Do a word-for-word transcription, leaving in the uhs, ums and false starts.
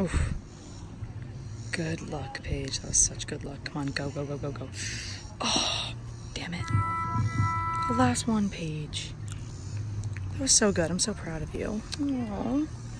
Oof. Good luck, Paige. That was such good luck. Come on, go, go, go, go, go. Oh, damn it. The last one, Paige. That was so good. I'm so proud of you. Aww.